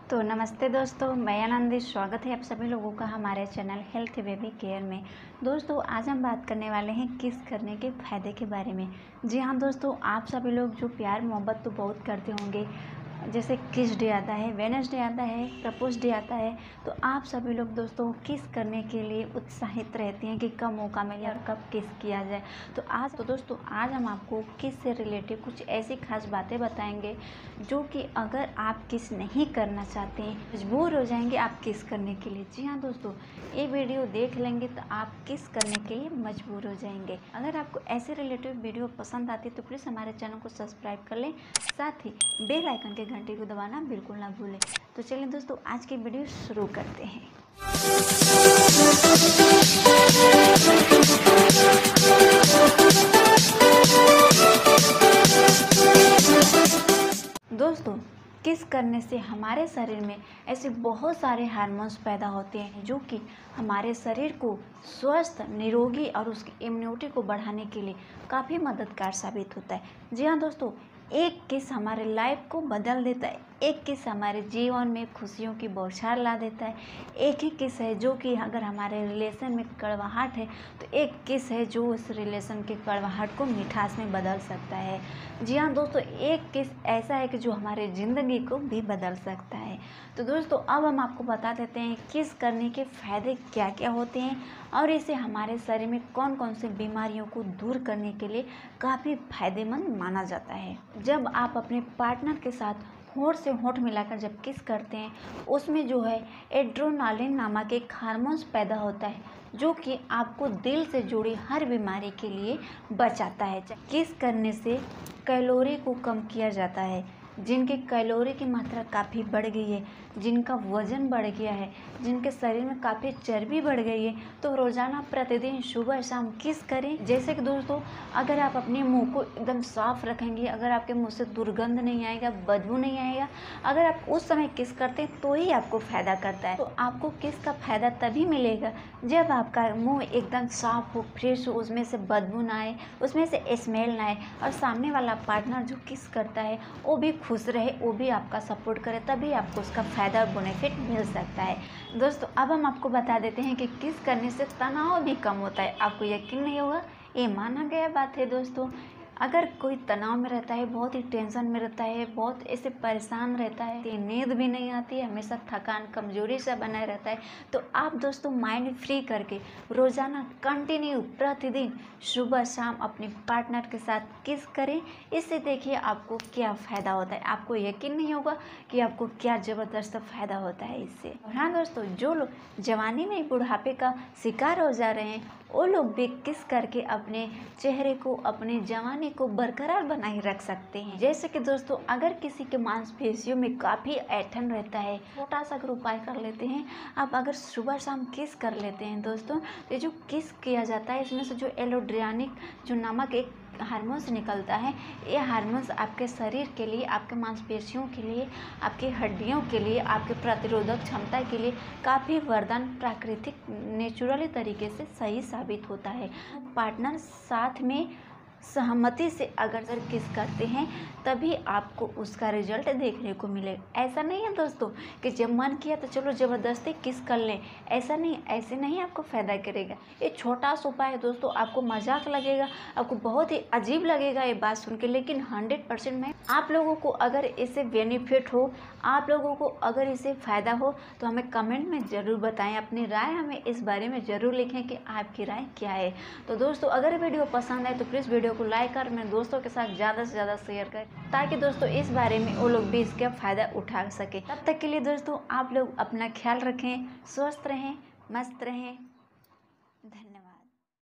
तो नमस्ते दोस्तों, मैं आनंदी। स्वागत है आप सभी लोगों का हमारे चैनल हेल्थ बेबी केयर में। दोस्तों आज हम बात करने वाले हैं किस करने के फ़ायदे के बारे में। जी हाँ दोस्तों, आप सभी लोग जो प्यार मोहब्बत तो बहुत करते होंगे, जैसे किस डे आता है, वेडनेसडे आता है, प्रपोज डे आता है, तो आप सभी लोग दोस्तों किस करने के लिए उत्साहित रहते हैं कि कब मौका मिले और कब किस किया जाए। तो दोस्तों आज हम आपको किस से रिलेटेड कुछ ऐसी खास बातें बताएंगे जो कि अगर आप किस नहीं करना चाहते हैं, मजबूर हो जाएंगे आप किस करने के लिए। जी हाँ दोस्तों, ये वीडियो देख लेंगे तो आप किस करने के लिए मजबूर हो जाएंगे। अगर आपको ऐसे रिलेटेड वीडियो पसंद आती है तो प्लीज़ हमारे चैनल को सब्सक्राइब कर लें, साथ ही बेल आइकन के घंटे को दबाना बिल्कुल ना भूलें। तो चलिए दोस्तों आज की वीडियो शुरू करते हैं। दोस्तों किस करने से हमारे शरीर में ऐसे बहुत सारे हार्मोन्स पैदा होते हैं जो कि हमारे शरीर को स्वस्थ, निरोगी और उसकी इम्यूनिटी को बढ़ाने के लिए काफ़ी मददगार साबित होता है। जी हाँ दोस्तों, एक किस हमारे लाइफ को बदल देता है, एक किस हमारे जीवन में खुशियों की बौछार ला देता है। एक ही किस है जो कि अगर हमारे रिलेशन में कड़वाहट है तो एक किस है जो उस रिलेशन के कड़वाहट को मिठास में बदल सकता है। जी हाँ दोस्तों, एक किस ऐसा है कि जो हमारे ज़िंदगी को भी बदल सकता है। तो दोस्तों अब हम आपको बता देते हैं किस करने के फ़ायदे क्या क्या होते हैं और इसे हमारे शरीर में कौन कौन से बीमारियों को दूर करने के लिए काफ़ी फायदेमंद माना जाता है। जब आप अपने पार्टनर के साथ होंठ से होंठ मिलाकर जब किस करते हैं उसमें जो है एड्रेनालिन नामक एक हार्मोन्स पैदा होता है जो कि आपको दिल से जुड़ी हर बीमारी के लिए बचाता है। किस करने से कैलोरी को कम किया जाता है। जिनके कैलोरी की मात्रा काफ़ी बढ़ गई है, जिनका वज़न बढ़ गया है, जिनके शरीर में काफ़ी चर्बी बढ़ गई है, तो रोज़ाना प्रतिदिन सुबह शाम किस करें। जैसे कि दोस्तों अगर आप अपने मुंह को एकदम साफ़ रखेंगे, अगर आपके मुंह से दुर्गंध नहीं आएगा, बदबू नहीं आएगा, अगर आप उस समय किस करते हैं तो ही आपको फ़ायदा करता है। तो आपको किस का फ़ायदा तभी मिलेगा जब आपका मुँह एकदम साफ़ हो, फ्रेश हो, उसमें से बदबू ना आए, उसमें से स्मेल ना आए और सामने वाला पार्टनर जो किस करता है वो भी खुश रहे, वो भी आपका सपोर्ट करे, तभी आपको उसका फ़ायदा और बेनिफिट मिल सकता है। दोस्तों अब हम आपको बता देते हैं कि किस करने से तनाव भी कम होता है। आपको यकीन नहीं होगा, ये माना गया बात है दोस्तों। अगर कोई तनाव में रहता है, बहुत ही टेंशन में रहता है, बहुत ऐसे परेशान रहता है, नींद भी नहीं आती है, हमेशा थकान कमजोरी से बना रहता है, तो आप दोस्तों माइंड फ्री करके रोज़ाना कंटिन्यू प्रतिदिन सुबह शाम अपने पार्टनर के साथ किस करें। इससे देखिए आपको क्या फ़ायदा होता है। आपको यकीन नहीं होगा कि आपको क्या ज़बरदस्त फ़ायदा होता है इससे। हाँ दोस्तों, जो लोग जवानी में बुढ़ापे का शिकार हो जा रहे हैं वो लोग भी किस करके अपने चेहरे को, अपने जवानी को बरकरार बनाए रख सकते हैं। जैसे कि दोस्तों अगर किसी के मांसपेशियों में काफ़ी ऐंठन रहता है, छोटा सा अगर उपाय कर लेते हैं, आप अगर सुबह शाम किस कर लेते हैं दोस्तों, ये जो किस किया जाता है इसमें से जो एलोड्रियानिक जो नामक एक हार्मोन्स निकलता है, ये हार्मोन्स आपके शरीर के लिए, आपके मांसपेशियों के लिए, आपकी हड्डियों के लिए, आपके प्रतिरोधक क्षमता के लिए काफ़ी वरदान, प्राकृतिक नेचुरली तरीके से सही साबित होता है। पार्टनर साथ में सहमति से अगर किस करते हैं तभी आपको उसका रिजल्ट देखने को मिलेगा। ऐसा नहीं है दोस्तों कि जब मन किया तो चलो ज़बरदस्ती किस कर लें, ऐसा नहीं, ऐसे नहीं आपको फ़ायदा करेगा। ये छोटा सा उपाय है दोस्तों, आपको मजाक लगेगा, आपको बहुत ही अजीब लगेगा ये बात सुन के, लेकिन 100% में आप लोगों को अगर इससे बेनिफिट हो, आप लोगों को अगर इससे फ़ायदा हो तो हमें कमेंट में ज़रूर बताएं, अपनी राय हमें इस बारे में ज़रूर लिखें कि आपकी राय क्या है। तो दोस्तों अगर वीडियो पसंद आए तो प्लीज़ वीडियो को लाइक कर मेरे दोस्तों के साथ ज़्यादा से ज़्यादा शेयर करें ताकि दोस्तों इस बारे में वो लोग भी इसका फ़ायदा उठा सके। तब तक के लिए दोस्तों आप लोग अपना ख्याल रखें, स्वस्थ रहें, मस्त रहें। धन्यवाद।